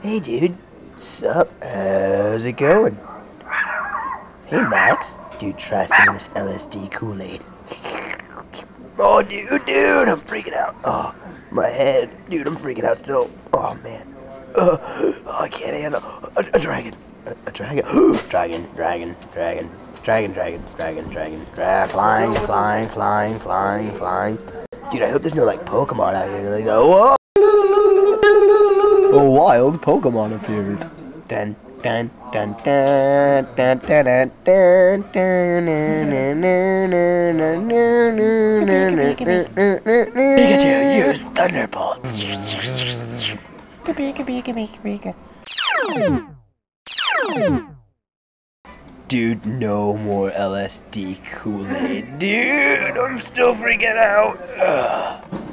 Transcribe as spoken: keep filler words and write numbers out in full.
Hey dude, sup? How's it going? Hey Max, dude, try some of this L S D Kool-Aid. Oh dude, dude, I'm freaking out. Oh, my head, dude, I'm freaking out still. Oh man, uh, oh, I can't handle a, a dragon, a, a dragon, dragon, dragon, dragon, dragon, dragon, dragon, dragon, dra flying, flying, flying, flying, flying. Dude, I hope there's no like Pokemon out here. Like, oh, A wild Pokemon appeared. dun dun dun dun dun dun dun dun dun Pikachu, use Thunderbolts. Dude, no more L S D Kool-Aid. Dude, I'm still freaking out. Ugh.